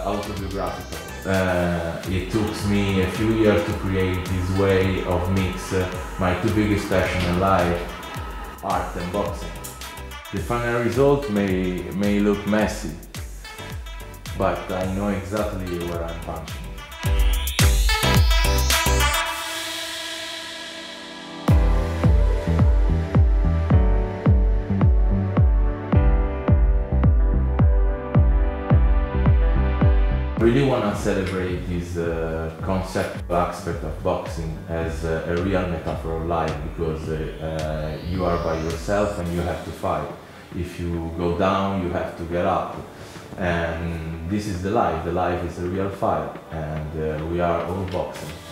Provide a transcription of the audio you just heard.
autobiographical. It took me a few years to create this way of mix my two biggest passions in life, art and boxing. The final result may look messy, but I know exactly where I'm punching. I really want to celebrate this conceptual aspect of boxing as a real metaphor of life, because you are by yourself and you have to fight. If you go down, you have to get up. And this is the life. The life is a real fight, and we are all boxing.